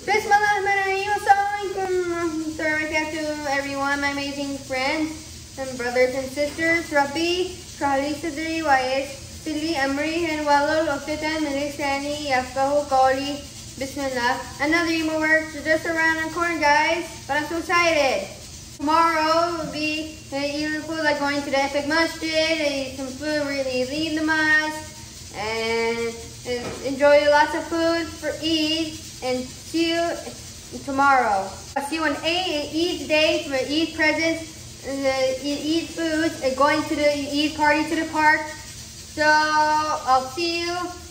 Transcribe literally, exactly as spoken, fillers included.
Bismillahirrahmanirrahim. Assalamualaikum. To everyone, my amazing friends and brothers and sisters. Rabbi, Shahli Sadri, Wais, Sili, Amri, and Walul, Uqdatan, min lisani, Yafqahu Qawli. Bismillah. Another Mubarak just around the corner, guys. But I'm so excited. Tomorrow will be eating food like going to the Epic Masjid, eat some food, really lead the mosque, and, and enjoy lots of food for Eid. And see you tomorrow. I'll see you on Eid day for Eid presents, and the Eid food, and going to the Eid party to the park. So I'll see you